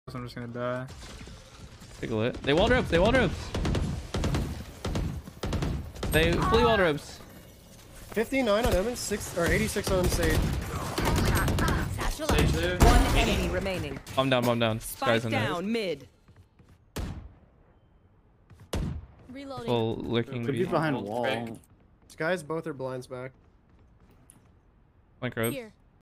I'm just gonna die. Take a look. They wall ropes. They wall ropes. They fully wall ropes. 59 on Evans, 86 on Sage. Sage there. One enemy remaining. Bomb down. Bomb down. Spike Guys in there. down mid. Reloading. Full licking. Could be behind Hold wall. break. These guys both are blinds back. Like ropes. Here.